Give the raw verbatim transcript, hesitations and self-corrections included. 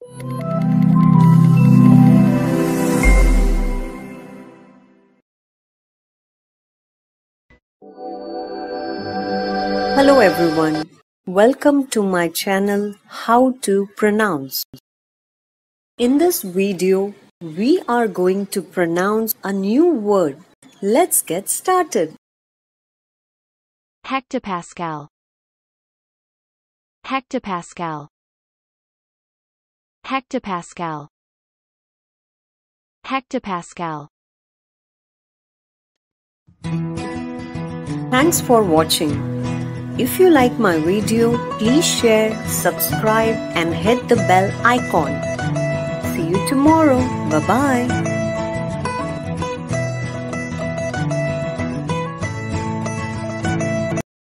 Hello everyone, welcome to my channel How to Pronounce. In this video, we are going to pronounce a new word. Let's get started. Hectopascal. Hectopascal. Hectopascal. Hectopascal. Thanks for watching. If you like my video, please share, subscribe and hit the bell icon. See you tomorrow. Bye-bye.